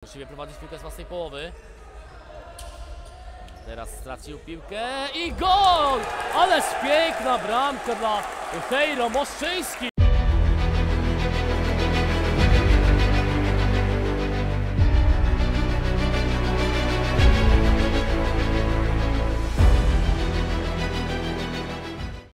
Właściwie prowadzić piłkę z własnej połowy. Teraz stracił piłkę i gol! Ależ piękna bramka dla Hejro Moszczyński.